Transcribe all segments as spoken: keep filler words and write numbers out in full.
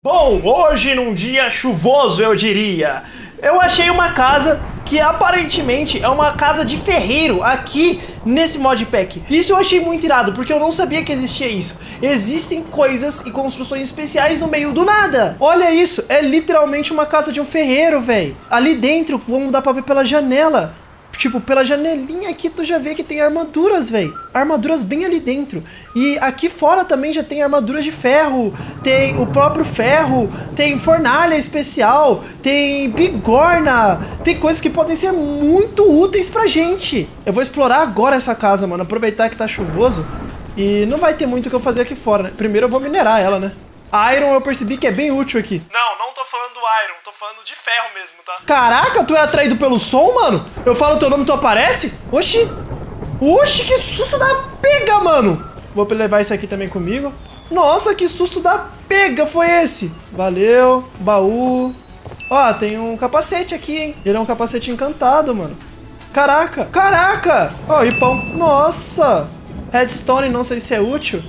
Bom, hoje num dia chuvoso, eu diria, eu achei uma casa que aparentemente é uma casa de ferreiro aqui nesse modpack. Isso eu achei muito irado, porque eu não sabia que existia isso. Existem coisas e construções especiais no meio do nada. Olha isso, é literalmente uma casa de um ferreiro, velho. Ali dentro, vamos dar pra ver pela janela. Tipo, pela janelinha aqui tu já vê que tem armaduras, velho. Armaduras bem ali dentro. E aqui fora também já tem armaduras de ferro. Tem o próprio ferro. Tem fornalha especial. Tem bigorna. Tem coisas que podem ser muito úteis pra gente. Eu vou explorar agora essa casa, mano. Aproveitar que tá chuvoso. E não vai ter muito o que eu fazer aqui fora, né? Primeiro eu vou minerar ela, né? A Iron eu percebi que é bem útil aqui. Não, não tô falando do Iron, tô falando de ferro mesmo, tá? Caraca, tu é atraído pelo som, mano? Eu falo teu nome e tu aparece? Oxi. Oxi, que susto da pega, mano. Vou levar isso aqui também comigo. Nossa, que susto da pega foi esse? Valeu, baú. Ó, tem um capacete aqui, hein? Ele é um capacete encantado, mano. Caraca, caraca. Ó, e pão. Nossa. Redstone, não sei se é útil.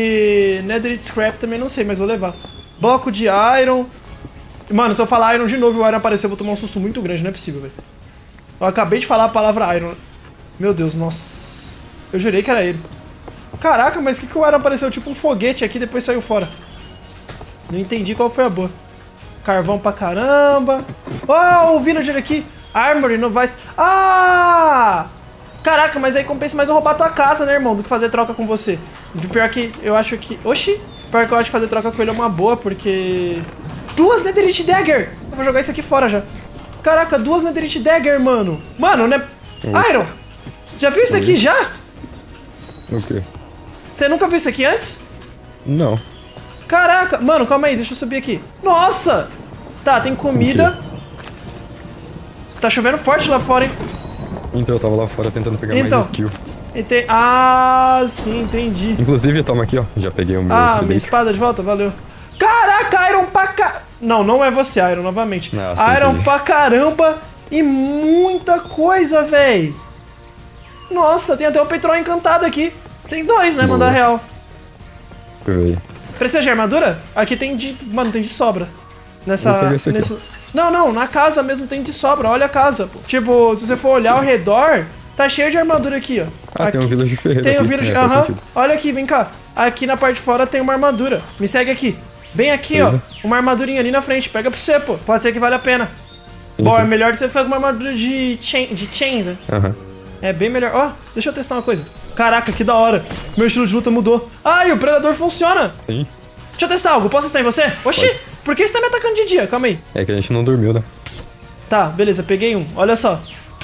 E Netherite Scrap também não sei, mas vou levar. Bloco de Iron. Mano, se eu falar Iron de novo e o Iron aparecer, eu vou tomar um susto muito grande, não é possível, velho. Eu acabei de falar a palavra Iron. Meu Deus, nossa. Eu jurei que era ele. Caraca, mas o que, que o Iron apareceu? Tipo um foguete aqui e depois saiu fora. Não entendi qual foi a boa. Carvão pra caramba. Oh, o villager aqui. Armory no Vice. Ah! Caraca, mas aí compensa mais eu roubar tua casa, né, irmão? Do que fazer troca com você. Pior que eu acho que... Oxi! Pior que eu acho que fazer troca com ele é uma boa, porque... Duas Netherite Dagger! Eu vou jogar isso aqui fora já. Caraca, duas Netherite Dagger, mano. Mano, né? Oi. Iron! Já viu isso Oi. aqui já? O quê? Você nunca viu isso aqui antes? Não. Caraca! Mano, calma aí, deixa eu subir aqui. Nossa! Tá, tem comida. Tá chovendo forte lá fora, hein? Então eu tava lá fora tentando pegar Então. mais skill. E tem... Ah, sim, entendi. Inclusive, toma aqui, ó. Já peguei o meu. Ah, upgrade. minha espada de volta, valeu. Caraca, Iron pra ca... Não, não é você, Iron, novamente. Nossa, Iron entendi. pra caramba e muita coisa, véi. Nossa, tem até o petróleo encantado aqui. Tem dois, né, Boa. mandar real. Deixa eu ver. Precisa de armadura? Aqui tem de... Mano, tem de sobra. Nessa... Vou pegar esse aqui, nesse... Não, não, na casa mesmo tem de sobra. Olha a casa, pô. Tipo, se você for olhar ao redor, tá cheio de armadura aqui, ó. Ah, aqui. tem um village ferreiro Tem aqui. um village, É, faz aham. sentido. Olha aqui, vem cá. Aqui na parte de fora tem uma armadura. Me segue aqui. Bem aqui, Uhum. ó. Uma armadurinha ali na frente. Pega pra você, pô. Pode ser que vale a pena. Sim, Bom, sim. é melhor que você ficar com uma armadura de, chain, de chains, né? Aham. É bem melhor. Ó, deixa eu testar uma coisa. Caraca, que da hora. Meu estilo de luta mudou. Ah, e o predador funciona. Sim. Deixa eu testar algo. Posso testar em você? Oxi, Pode. por que você tá me atacando de dia? Calma aí. É que a gente não dormiu, né? Tá, beleza, peguei um. Olha só.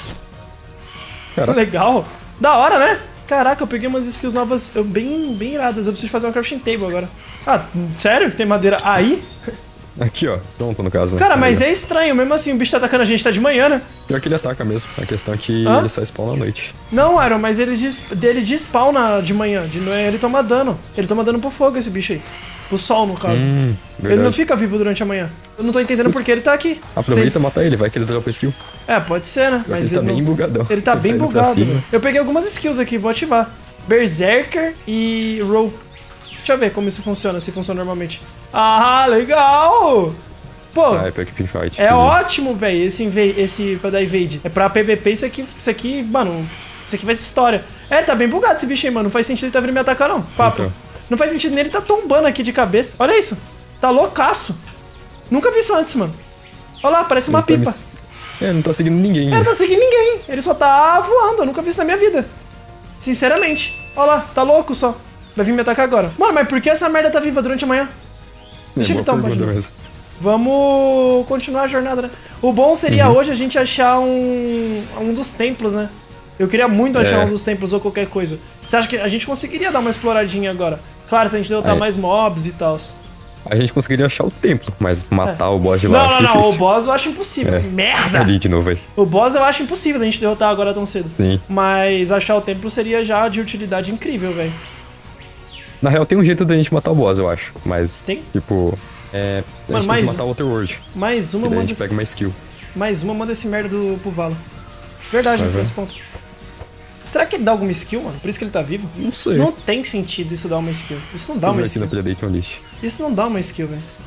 Caraca. Legal. Da hora, né? Caraca, eu peguei umas skills novas eu, bem, bem iradas. Eu preciso fazer uma crafting table agora. Ah, sério? Tem madeira aí? Aqui, ó. Pronto, no caso. né? Cara, mas Aí, ó. é estranho. Mesmo assim, o bicho tá atacando a gente, tá de manhã, né? Pior que ele ataca mesmo. A questão é que Hã? ele só spawna à noite. Não, Iron, mas ele, des dele despawna de manhã. De manhã ele toma dano. Ele toma dano pro fogo, esse bicho aí. Pro sol, no caso. Hum, Ele verdade. não fica vivo durante a manhã. Eu não tô entendendo por que ele tá aqui. Aproveita e mata ele, vai que ele dropa skill. É, pode ser, né? Mas Mas ele tá ele bem não... bugadão. Ele tá bem indo pra bugado, cima. velho. Eu peguei algumas skills aqui, vou ativar. Berserker e Roll. Deixa eu ver como isso funciona, se funciona normalmente. Ah, legal! Pô, Ah, é pra equipe fight. é entendi. ótimo, velho, esse, inva- esse pra dar evade. É pra P V P, isso aqui, isso aqui, mano, isso aqui vai ser história. É, tá bem bugado esse bicho aí, mano. Não faz sentido ele tá vindo me atacar, não. Papo. Então. Não faz sentido nele tá tombando aqui de cabeça. Olha isso. Tá loucaço. Nunca vi isso antes, mano. Olha lá, parece uma Ele tá pipa. me- É, não tá seguindo ninguém. Ele né? não tá seguindo ninguém. Ele só tá voando. Eu nunca vi isso na minha vida. Sinceramente. Olha lá, tá louco só. Vai vir me atacar agora. Mano, mas por que essa merda tá viva durante a manhã? Deixa é, ele boa tomar de pergunta novo. mesmo. Vamos continuar a jornada, né? O bom seria Uhum. hoje a gente achar um, um dos templos, né? Eu queria muito achar É. um dos templos ou qualquer coisa. Você acha que a gente conseguiria dar uma exploradinha agora? Claro, se a gente derrotar Aí. mais mobs e tal. A gente conseguiria achar o templo, mas matar o boss de lá Não, acho não, não. O difícil. boss eu acho impossível. É. Merda! Ali de novo aí. O boss eu acho impossível da gente derrotar agora tão cedo. Sim. Mas achar o templo seria já de utilidade incrível, velho. Na real, tem um jeito da gente matar o boss, eu acho. Mas, Tem? tipo, é. A Mano, gente mais- tem que matar o Waterworld. Mais uma E daí a manda gente esse... pega uma skill. Mais uma manda esse merda do, pro Vala. Verdade, Vai né, ver. nesse ponto. Será que ele dá alguma skill, mano? Por isso que ele tá vivo? Não sei. Não tem sentido isso dar uma skill. Isso não dá Vamos uma ver aqui skill. na Predation List. Isso não dá uma skill, velho.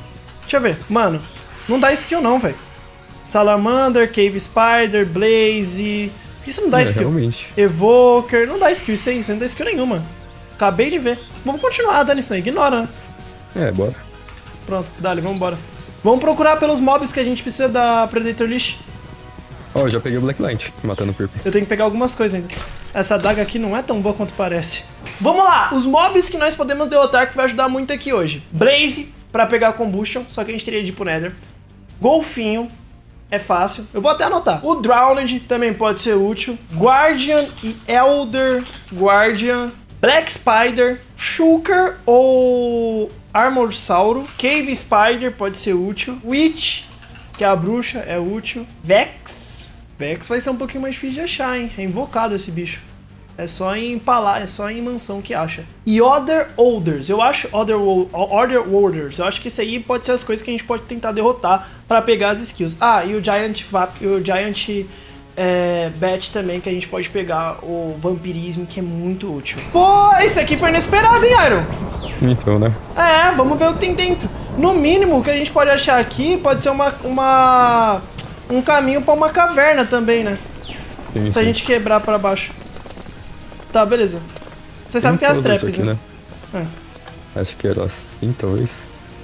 Deixa eu ver. Mano, não dá skill não, velho. Salamander, Cave Spider, Blaze... Isso não dá É, skill. realmente. Evoker, não dá skill isso aí, isso não dá skill nenhuma. Acabei de ver. Vamos continuar dando isso aí, ignora, né? É, bora. Pronto, dale, vamos embora. Vamos procurar pelos mobs que a gente precisa da Predator Leash. Ó, eu já peguei o Black Light, matando o Purple. Eu tenho que pegar algumas coisas ainda. Essa adaga aqui não é tão boa quanto parece. Vamos lá, os mobs que nós podemos derrotar que vai ajudar muito aqui hoje. Blaze, pra pegar Combustion, só que a gente teria de ir pro Nether. Golfinho, é fácil. Eu vou até anotar. O Drowned também pode ser útil. Guardian e Elder Guardian. Black Spider, Shulker ou Armored Sauro. Cave Spider pode ser útil. Witch, que é a bruxa, é útil. Vex. Vex vai ser um pouquinho mais difícil de achar, hein? É invocado esse bicho. É só em palar, é só em mansão que acha. E Other Orders, eu acho... Other, Other Orders, eu acho que isso aí pode ser as coisas que a gente pode tentar derrotar pra pegar as skills. Ah, e o Giant Vap, e o Giant... É, Bat também, que a gente pode pegar o Vampirismo, que é muito útil. Pô, esse aqui foi inesperado, hein, Iron? Então, né? É, vamos ver o que tem dentro. No mínimo, o que a gente pode achar aqui pode ser uma... uma um caminho pra uma caverna também, né? Sim, Se sim. a gente quebrar pra baixo. Tá, beleza. Você sabe que tem as Usou isso traps, aqui, né? né? É. Acho que era assim, talvez.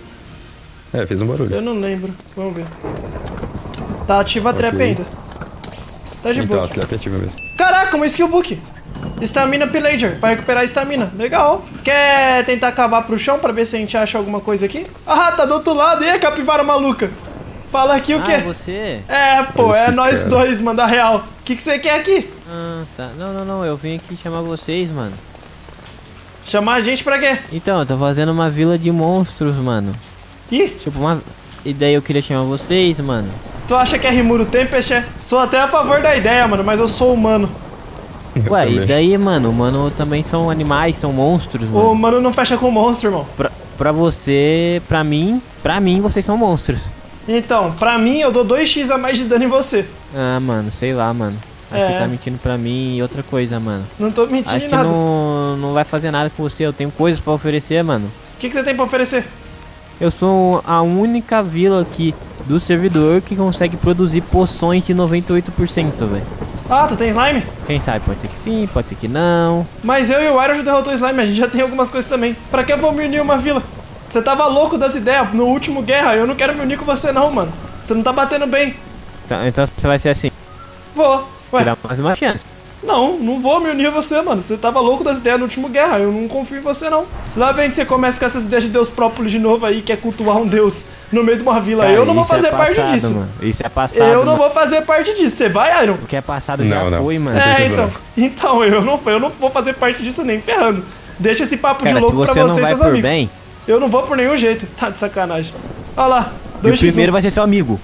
É, fez um barulho. Eu não lembro. Vamos ver. Tá ativa a trap Ok. ainda. Tá de Então, boa. a trap é ativa mesmo. Caraca, uma skill book. Stamina Pillager, pra recuperar a stamina. Legal. Quer tentar cavar pro chão pra ver se a gente acha alguma coisa aqui? Ah, tá do outro lado. E a capivara maluca? Fala aqui o Ah, quê? você? É, pô, Esse é nós cara. dois, manda real. O que que você quer aqui? Ah, tá. Não, não, não. Eu vim aqui chamar vocês, mano. Chamar a gente pra quê? Então, eu tô fazendo uma vila de monstros, mano. Ih, Tipo, uma... E daí eu queria chamar vocês, mano. tu acha que é Rimuro Tempest? É? Sou até a favor da ideia, mano, mas eu sou humano. Eu Ué, também. e daí, mano? Mano, também são animais, são monstros, O mano. humano não fecha com monstro, irmão. Pra, pra você, pra mim, pra mim, vocês são monstros. Então, pra mim, eu dou dois x a mais de dano em você. Ah, mano, sei lá, mano. Acho É. que você tá mentindo pra mim e outra coisa, mano. Não tô mentindo Acho em que nada. não, não vai fazer nada com você. Eu tenho coisas pra oferecer, mano. O que que você tem pra oferecer? Eu sou a única vila aqui do servidor que consegue produzir poções de noventa e oito por cento, velho. Ah, tu tem slime? Quem sabe, pode ser que sim, pode ser que não. Mas eu e o Iron já derrotou o slime, a gente já tem algumas coisas também. Pra que eu vou me unir a uma vila? Você tava louco das ideias no último guerra, eu não quero me unir com você não, mano. Tu não tá batendo bem. Então, então você vai ser assim, Vou. Ué, tirar mais uma chance. não, não vou me unir a você, mano. Você tava louco das ideias no último guerra, eu não confio em você não. Lá vem que você começa com essas ideias de Deus próprio de novo aí, quer cultuar um Deus no meio de uma vila. Cara, eu não vou isso é fazer parte passado, disso. Mano. Isso é passado, Eu não mano. vou fazer parte disso. Você vai, Iron? O que é passado Não, já não. foi, mano. Com É, certeza então. Então, eu não, eu não vou fazer parte disso nem ferrando. Deixa esse papo Cara, de louco se pra você não você e vai seus por amigos. bem, Eu não vou por nenhum jeito. Tá de sacanagem. Olha lá. e o dois x um. primeiro vai ser seu amigo.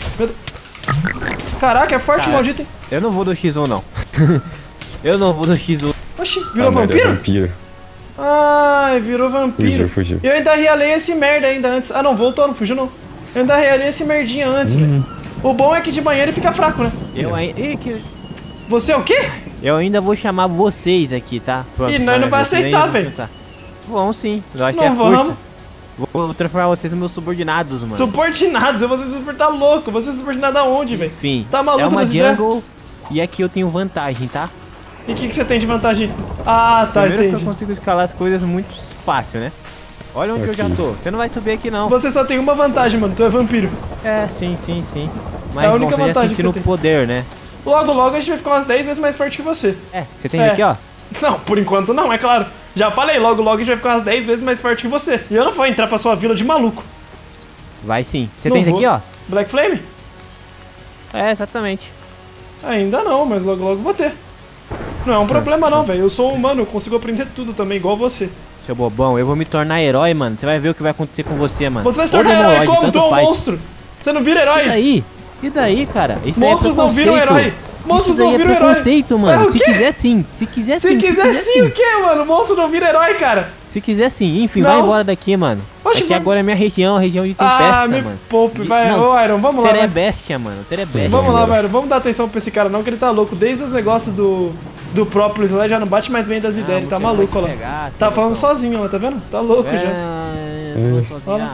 Caraca, é forte, Cara. maldito, hein? Eu não vou do X um, não. Eu não vou do X um. Oxi, virou Ah, não, ele é vampiro? vampiro. Ai, virou vampiro. Fugiu, fugiu. E eu ainda realei esse merda ainda antes. Ah, não, voltou, não fugiu não. Eu ainda realei esse merdinha antes, Hum. velho. O bom é que de manhã ele fica fraco, né? Eu ainda... Ih, que- Você é o quê? Eu ainda vou chamar vocês aqui, tá? Pronto, Ih, nós não vai vocês aceitar, ainda vão velho. aceitar. Vão sim, vai ser Não a força. vamos. Vou transformar vocês nos meus subordinados, mano. Subordinados, eu vou ser subordinado tá louco. Você é subordinado aonde, velho? Enfim, Tá maluco é uma das ideias? jungle e aqui eu tenho vantagem, tá? E o que, que você tem de vantagem? Ah, tá, Primeiro que entendi. eu consigo escalar as coisas muito fácil, né? Olha onde eu já Aqui. tô. Você não vai subir aqui, não. Você só tem uma vantagem, mano. Tu é vampiro. É, sim, sim, sim. Mas É a bom, única você já vantagem que sentindo você o tem. poder, né? Logo, logo a gente vai ficar umas dez vezes mais forte que você. É, você tem É. aqui, ó. Não, por enquanto não, é claro. Já falei, logo, logo a gente vai ficar umas dez vezes mais forte que você. E eu não vou entrar pra sua vila de maluco. Vai sim. Você Não tem isso vou. aqui, ó. Black Flame? É, exatamente. Ainda não, mas logo, logo vou ter. Não é um problema não, velho. Eu sou um humano, eu consigo aprender tudo também, igual você. Seu bobão, eu vou me tornar herói, mano. Você vai ver o que vai acontecer com você, mano. Você vai se Ou tornar herói demolide, como? Tu tanto é um faz. monstro. Você não vira E herói. daí? E daí, cara? Isso daí é Monstros não viram preconceito. herói. Monstros Isso daí não é viram herói. preconceito, mano. É o se quê? quiser sim. Se quiser Se sim. quiser sim, o quê, mano? Monstro não vira herói, cara. Se quiser sim. Enfim, Não. vai embora daqui, mano. Oxe, Aqui vamos- agora é minha região, a região de tempesta, Ah, me mano. poupe, De- vai. não, Ô, Iron, vamos lá, vai. Terebestia, mano. Terebestia. Vamos lá, embora. velho. Vamos dar atenção pra esse cara não, que ele tá louco. Desde os negócios do, do Própolis lá, já não bate mais bem das ideias. Ele tá você vai maluco te lá. pegar, Tá você falando não- sozinho lá, tá vendo? Tá louco já. É, tô sozinho. Olha Ah,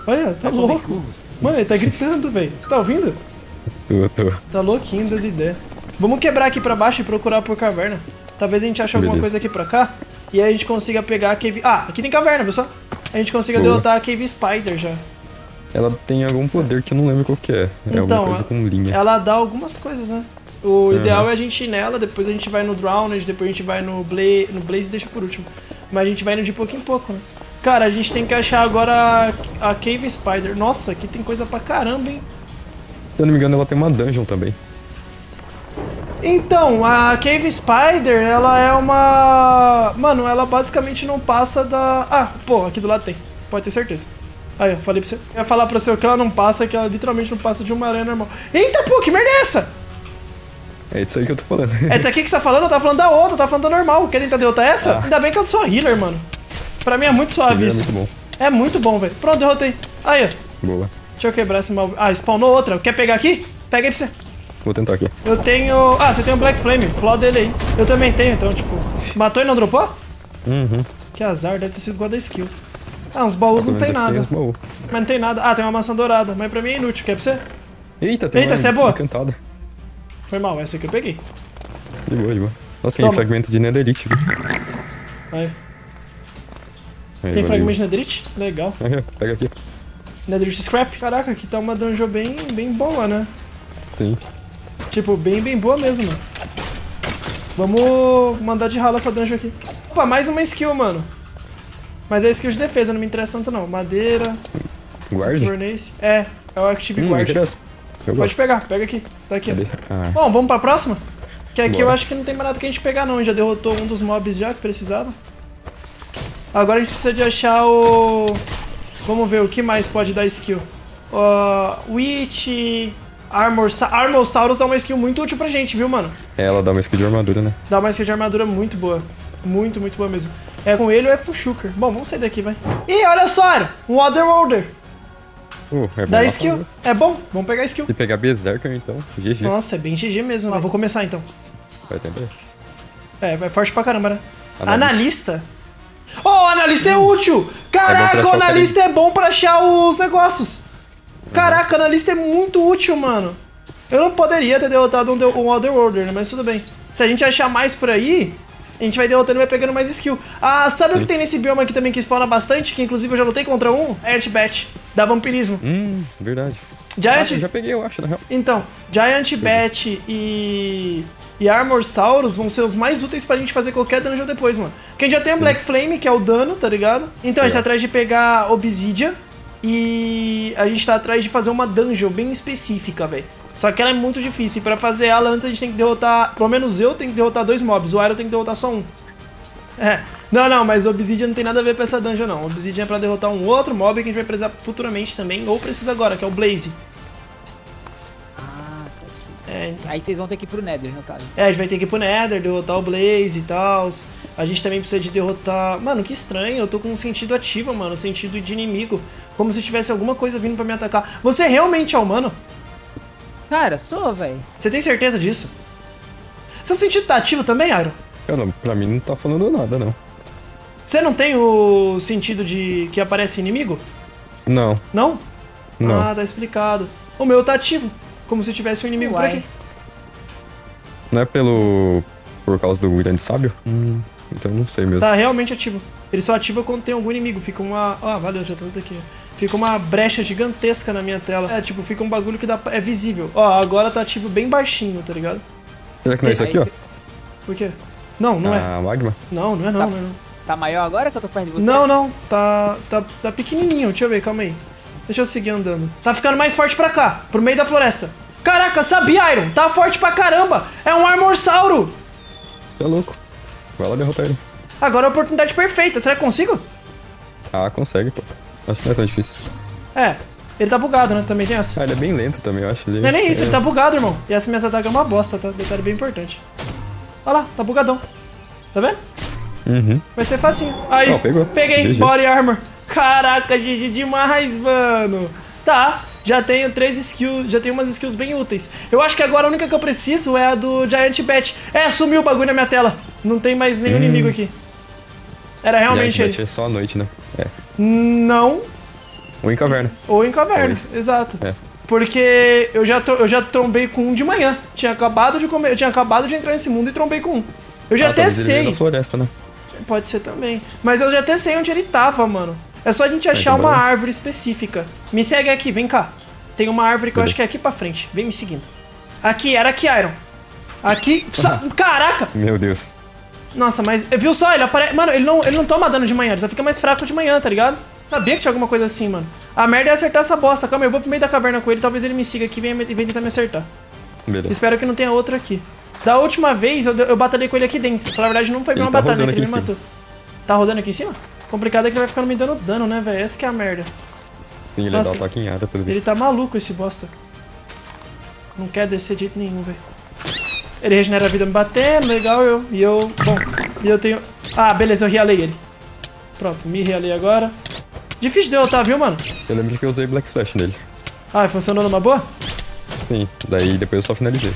Olha, tá louco. Mano, ele tá gritando, velho. Você tá ouvindo? Tô, tô. Tá louquinho das ideias. Vamos quebrar aqui pra baixo e procurar por caverna. Talvez a gente ache alguma Beleza. coisa aqui pra cá. E aí a gente consiga pegar a Cave... Ah, aqui tem caverna, viu só? A gente consiga Boa. derrotar a Cave Spider já. Ela tem algum poder que eu não lembro qual que é. É Então, alguma coisa com linha. Ela dá algumas coisas, né? O ideal é a gente ir nela, depois a gente vai no Drowned, depois a gente vai no Blaze, no Blaze e deixa por último. Mas a gente vai indo de pouco em pouco, né? Cara, a gente tem que achar agora a, a Cave Spider. Nossa, aqui tem coisa pra caramba, hein? Se eu não me engano, ela tem uma dungeon também. Então, a Cave Spider, ela é uma... Mano, ela basicamente não passa da... Ah, pô, aqui do lado tem. Pode ter certeza. Aí, eu falei pra você. Eu ia falar pra você o que ela não passa, que ela literalmente não passa de uma aranha normal. Eita, pô, que merda é essa? É disso aí que eu tô falando. É disso aqui que você tá falando? Eu tava falando da outra, eu tava falando da normal. Quer tentar derrotar essa? Ah. Ainda bem que eu sou healer, mano. Pra mim é muito suave É isso. muito bom. É muito bom, velho. Pronto, derrotei. Aí, ó. Boa. Deixa eu quebrar esse mal... Ah, spawnou outra. Quer pegar aqui? Pega aí pra você. Vou tentar aqui. Eu tenho... Ah, você tem o Black Flame. Flaw dele aí. Eu também tenho, então, tipo... Matou e não dropou? Uhum. Que azar, deve ter sido igual da skill. Ah, uns baús não Pelo tem menos aqui nada. tem uns baú. Mas não tem nada. Ah, tem uma maçã dourada. Mas pra mim é inútil. Quer pra você? Eita, tem Eita, uma essa é boa? encantada. Foi mal, essa aqui eu peguei. De boa, de boa. Nossa, tem Toma. fragmento de netherite. viu? Aí. Aí, Tem valeu. fragmento de netherite? Legal. Aí, ó, pega aqui. Netherite scrap? Caraca, aqui tá uma dungeon bem, bem boa, né? Sim. Tipo, bem, bem boa mesmo, mano. Vamos mandar de rala essa dungeon aqui. Opa, mais uma skill, mano. Mas é skill de defesa, não me interessa tanto não. Madeira, Guarde? Furnace. É, é o Active Hum, me Guard. interessa. Eu Pode gosto. pegar, pega aqui. Tá aqui, ó. Cadê? Ah, Bom, vamos pra próxima? Que aqui Bora. eu acho que não tem mais nada que a gente pegar não, a gente já derrotou um dos mobs já que precisava. Agora a gente precisa de achar o... Vamos ver o que mais pode dar skill. Uh, Witch, Armor... Sa Armor Saurus dá uma skill muito útil pra gente, viu, mano? ela dá uma skill de armadura, né? Dá uma skill de armadura muito boa. Muito, muito boa mesmo. É com ele ou é com o Shulker? Bom, vamos sair daqui, vai. Ih, olha só, Aaron, um Otherworlder. Uh, é bom Dá lá skill. pra- É bom, vamos pegar skill. Se pegar Berserker, então, G G. Nossa, é bem G G mesmo. Ah, vou começar então. Vai tentar. É, vai forte pra caramba, né? Analista. Analista? Oh, analista é útil! Caraca, achar o o analista é bom pra achar os negócios. Caraca, o analista é muito útil, mano. Eu não poderia ter derrotado um, de- um Otherworlder, né? Mas tudo bem. Se a gente achar mais por aí, a gente vai derrotando e vai pegando mais skill. Ah, sabe o que tem nesse bioma aqui também que spawna bastante? Que inclusive eu já lutei contra um? Giant Bat, da vampirismo. Hum, verdade. Ah, Giant... eu já peguei, eu acho, na real. Então, Giant Bat e... E Armor Saurus vão ser os mais úteis pra gente fazer qualquer dungeon depois, mano. Porque a gente já tem o Black Flame, que é o dano, tá ligado? Então a gente tá Legal. atrás de pegar Obsidian. E a gente tá atrás de fazer uma dungeon bem específica, velho. Só que ela é muito difícil. E pra fazer ela, antes a gente tem que derrotar... Pelo menos eu tenho que derrotar dois mobs. O Iron tem que derrotar só um. É. Não, não, mas Obsidian não tem nada a ver com essa dungeon, não. Obsidian é pra derrotar um outro mob que a gente vai precisar futuramente também. Ou precisa agora, que é o Blaze. Ah, isso aqui, isso É, aqui. então. Aí vocês vão ter que ir pro Nether, no caso. É, a gente vai ter que ir pro Nether, derrotar o Blaze e tal. A gente também precisa de derrotar... Mano, que estranho, eu tô com um sentido ativo, mano. Sentido de inimigo. Como se tivesse alguma coisa vindo pra me atacar. Você realmente é humano? Cara, sou, velho. Você tem certeza disso? Seu sentido tá ativo também, Iron? Eu não, pra mim não tá falando nada, não. Você não tem o sentido de que aparece inimigo? Não, Não? não. Ah, tá explicado. O meu tá ativo. Como se tivesse um inimigo por Uai. aqui. Não é pelo... por causa do grande sábio? Hum, então não sei mesmo. Tá realmente ativo. Ele só ativa quando tem algum inimigo. Fica uma... Ah, valeu, já tô tudo aqui. Fica uma brecha gigantesca na minha tela. É, tipo, fica um bagulho que dá... é visível. Ó, agora tá ativo bem baixinho, tá ligado? Será que não é isso Aí aqui, ó? cê- Por quê? Não, não é. A magma? Não, não é não, Tá. não é não. Tá maior agora que eu tô perto de você? Não, não. Tá, tá, tá pequenininho. Deixa eu ver, calma aí. Deixa eu seguir andando. Tá ficando mais forte pra cá, pro meio da floresta. Caraca, sabia, Iron? Tá forte pra caramba. É um Armorsauro. Tá louco. Vai lá derrotar ele. Agora é a oportunidade perfeita. Será que consigo? Ah, consegue, pô. Acho que não é tão difícil. É. Ele tá bugado, né? Também tem essa. Ah, ele é bem lento também, eu acho. Ele... Não é nem isso, ele tá bugado, irmão. E essa minha ataque é uma bosta, tá? Detalhe bem importante. Olha lá, tá bugadão. Tá vendo? Uhum. Vai ser facinho. Aí, Ó, pegou. peguei, G G. Body Armor. Caraca, G G demais, mano. Tá, já tenho três skills, já tenho umas skills bem úteis. Eu acho que agora a única que eu preciso é a do Giant Bat. É, sumiu o bagulho na minha tela. Não tem mais nenhum Hum. inimigo aqui. Era realmente Giant ele. Bat é só à noite, né? É. Não. Ou em caverna. Ou em cavernas, exato. É. Porque eu já, eu já trombei com um de manhã. Tinha acabado de comer, eu tinha acabado de entrar nesse mundo e trombei com um. Eu já ah, até talvez ele veio sei. na floresta, né? Pode ser também. Mas eu já até sei onde ele tava, mano. É só a gente achar então uma vai. árvore específica. Me segue aqui, vem cá. Tem uma árvore que eu Cadê? acho que é aqui pra frente. Vem me seguindo. Aqui, era aqui, Iron. Aqui. Sa- Caraca! Meu Deus. Nossa, mas. Viu só? Ele aparece. Mano, ele não, ele não toma dano de manhã, ele só fica mais fraco de manhã, tá ligado? Sabia que tinha alguma coisa assim, mano. A merda é acertar essa bosta. Calma aí, eu vou pro meio da caverna com ele, talvez ele me siga aqui e venha, venha tentar me acertar. Beleza. Espero que não tenha outra aqui. Da última vez, eu, eu batalhei com ele aqui dentro. Na verdade, não foi bem Ele uma tá batalha, né, rodando que ele me aqui em matou. Tá rodando aqui em cima? Complicado é que ele vai ficando me dando dano, né, velho? Essa que é a merda. Sim, ele Nossa, dá ataque em área, pelo Ele visto. tá maluco, esse bosta. Não quer descer de jeito nenhum, velho. Ele regenera a vida me batendo, legal, eu. E eu. Bom, e eu tenho. Ah, beleza, eu realei ele. Pronto, me realei agora. Difícil de derrotar, viu, mano? Eu lembro que eu usei Black Flash nele. Ah, funcionou numa boa? Sim, daí depois eu só finalizei.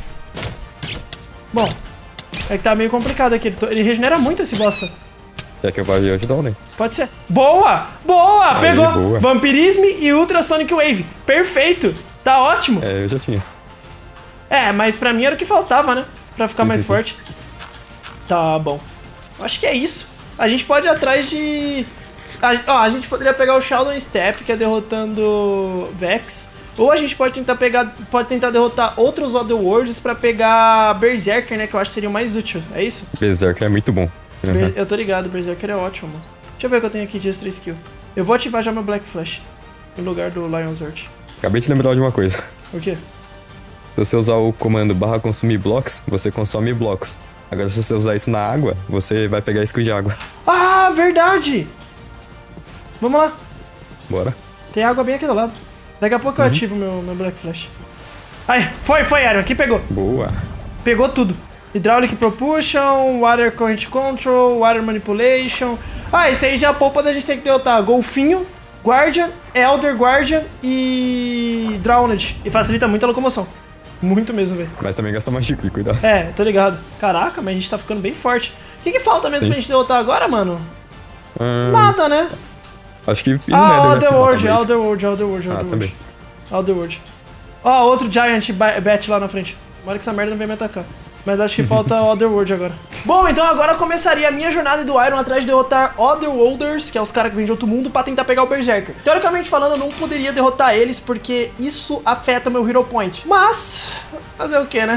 Bom, é que tá meio complicado aqui. Ele, to- ele regenera muito esse bosta. Quer que eu vá ajudar, né? Pode ser. Boa! Boa! Aí, Pegou! boa. Vampirisme e Ultrasonic Wave. Perfeito! Tá ótimo. É, eu já tinha. É, mas pra mim era o que faltava, né? Pra ficar Sim, mais sim, forte. Tá bom. Acho que é isso. A gente pode ir atrás de... A, ó, a gente poderia pegar o Shadow Step, que é derrotando Vex. Ou a gente pode tentar pegar... Pode tentar derrotar outros Otherworlds pra pegar Berserker, né? Que eu acho que seria o mais útil. É isso? Berserker é muito bom. Uhum. Ber- Eu tô ligado, Berserker é ótimo, mano. Deixa eu ver o que eu tenho aqui de extra skill. Eu vou ativar já meu Black Flash. No lugar do Lion's Heart. Acabei de lembrar de uma coisa. O quê? Se você usar o comando barra consumir blocos, você consome blocos. Agora, se você usar isso na água, você vai pegar skill de água. Ah, verdade! Vamos lá. Bora. Tem água bem aqui do lado. Daqui a pouco eu ativo meu, meu Black Flash. Aí, foi, foi, Iron. Aqui pegou. Boa. Pegou tudo. Hydraulic Propulsion, Water Current Control, Water Manipulation. Ah, esse aí já poupa da gente ter que derrotar Golfinho, Guardian, Elder Guardian e Drowned. E facilita muito a locomoção. Muito mesmo, velho. Mas também gasta mais chico, cuidado. É, tô ligado. Caraca, mas a gente tá ficando bem forte. O que, que falta mesmo Sim. pra gente derrotar agora, mano? Hum, Nada, né? Acho que... ir no Ah, Nether, né? Otherworld, Matar dois. Otherworld, Otherworld, Ah, Otherworld. também. Otherworld. Ó, outro Giant ba- Bat lá na frente. Tomara que essa merda não venha me atacar. Mas acho que falta Otherworld agora. Bom, então agora começaria a minha jornada do Iron atrás de derrotar Otherworlders, que é os caras que vêm de outro mundo, pra tentar pegar o Berserker. Teoricamente falando, eu não poderia derrotar eles, porque isso afeta meu Hero Point. Mas, fazer o que, né?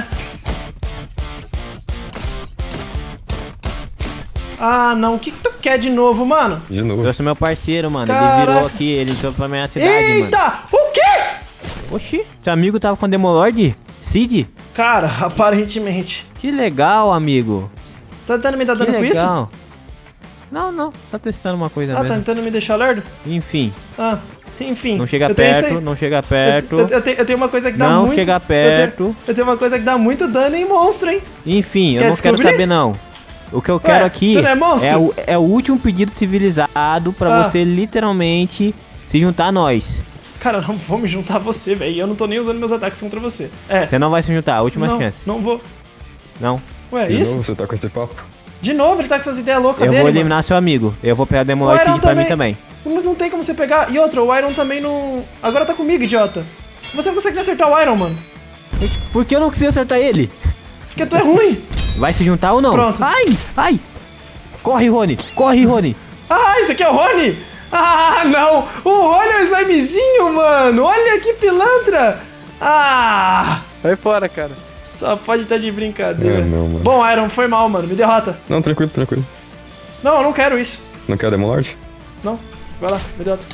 Ah, não. O que, que tu quer de novo, mano? De novo. Trouxe meu parceiro, mano. Caraca. Ele virou aqui, ele entrou pra minha cidade, mano. Eita! O quê? Oxi, seu amigo tava com o Demolord? Cid? Cara, aparentemente. Que legal, amigo. Você tá tentando me dar Que dano com isso? legal. Não, não, só testando uma coisa Ah, tá mesmo. tentando me deixar lerdo? Enfim, Ah, enfim. não chega eu tenho isso perto, aí. não chega perto. Eu, eu, eu tenho, eu tenho uma coisa que dá Não muito... chega eu perto. tenho- Eu tenho, uma coisa que dá muito dano em monstro, hein? Enfim, eu Quer não quero descobrir? saber não. O que eu quero aqui tu não é monstro? o, é o último pedido civilizado pra Ah. você literalmente se juntar a nós. Cara, eu não vou me juntar a você, velho. Eu não tô nem usando meus ataques contra você. É. Você não vai se juntar, última não, chance. não vou. Não. Ué, De isso? novo, você tá com esse papo? De novo ele tá com essas ideias loucas Eu dele, vou mano. eliminar seu amigo. Eu vou pegar o O Demolord Iron pra mim também. também. Mas não tem como você pegar. E outra, o Iron também não... Agora tá comigo, idiota. Você não consegue acertar o Iron, mano. Por que eu não consegui acertar ele? Porque tu é ruim. Vai se juntar ou não? Pronto. Ai, ai. Corre, Rony. Corre, Rony. Ah, esse aqui é o Rony? Ah, não. O Rony é o slimezinho, mano. Olha que pilantra. Ah, Sai fora, cara. só pode estar de brincadeira. É, não, mano. Bom, Iron, foi mal, mano. Me derrota. Não, tranquilo, tranquilo. Não, eu não quero isso. Não quer Demolord? Não, vai lá, me derrota.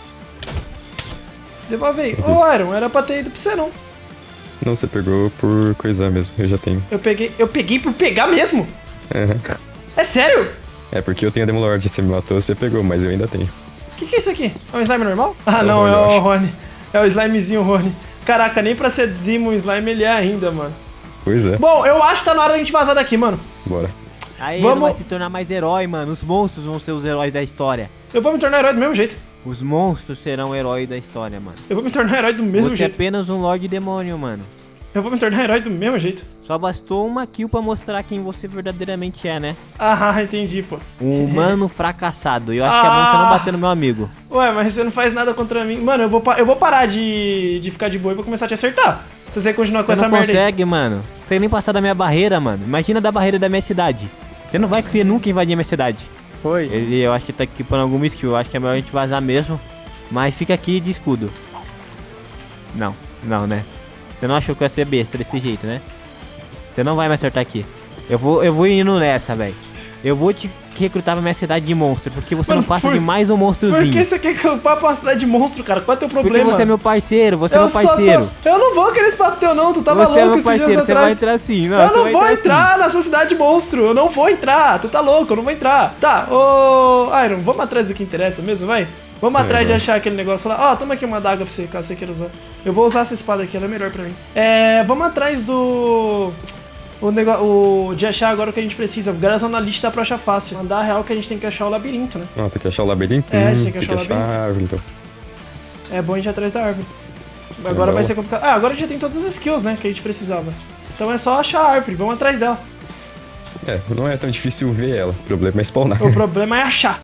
Devolve aí. Ô, Iron, era pra ter ido pra você, não. Não, você pegou por coisa mesmo, eu já tenho. Eu peguei, eu peguei por pegar mesmo? É, É sério? é porque eu tenho a Demolord, você me matou, você pegou, mas eu ainda tenho. O que, que é isso aqui? É um slime normal? Ah, É o não, Rony, é eu o acho. Rony. É o slimezinho Rony. Caraca, nem pra ser Demon Slime ele é ainda, mano. Pois é, Bom, eu acho que tá na hora da gente vazar daqui, mano. bora. Aí Vamos- ele vai se tornar mais herói, mano. Os monstros vão ser os heróis da história. Eu vou me tornar herói do mesmo jeito. Os monstros serão o herói da história, mano. Eu vou me tornar herói do mesmo Você é jeito. apenas um Lorde Demônio, mano. Eu vou me tornar herói do mesmo jeito. Só bastou uma kill pra mostrar quem você verdadeiramente é, né? Ah, entendi, pô. Um humano fracassado. E eu acho que é bom você não bater no meu amigo. Ué, mas você não faz nada contra mim. Mano, eu vou, pa- eu vou parar de, de ficar de boa e vou começar a te acertar. Se você continuar com Você essa não merda aí. consegue, mano. Você nem passar da minha barreira, mano. Imagina da barreira da minha cidade. Você não vai conseguir nunca invadir a minha cidade. Foi. Ele, eu acho que tá equipando alguma skill. Eu acho que é melhor a gente vazar mesmo. Mas fica aqui de escudo. Não, não, né? Você não achou que eu ia ser besta desse jeito, né? Você não vai me acertar aqui. Eu vou, eu vou indo nessa, velho. Eu vou te recrutar pra minha cidade de monstro. Porque você Mano, não passa por- de mais um monstro. Por que você quer que eu vá pra uma cidade de monstro, cara? Qual é o teu Porque problema? você é meu parceiro, você é meu só parceiro. tô- Eu não vou querer esse papo teu, não. Tu tava Você é louco meu esses dias parceiro, você vai atrás. entrar sim. Não, eu você não vai vou assim. entrar na sua cidade monstro. Eu não vou entrar. Tu tá louco, eu não vou entrar. Tá, ô Iron, vamos atrás do que interessa mesmo, vai? Vamos É, atrás de vamos. achar aquele negócio lá. Ó, toma aqui uma daga pra você, caso você queira usar. Eu vou usar essa espada aqui, ela é melhor pra mim. É, vamos atrás do... O negócio, o de achar agora o que a gente precisa. Garçom na lista dá pra achar fácil. Mandar a real que a gente tem que achar o labirinto, né? Ah, tem que achar o labirinto? É, Hum, tem que achar o labirinto. a árvore, então. É bom a gente ir atrás da árvore. Agora Legal. vai ser complicado. Ah, agora a gente já tem todas as skills, né, que a gente precisava. Então é só achar a árvore, vamos atrás dela. É, não é tão difícil ver ela. O problema é spawnar. O problema é achar.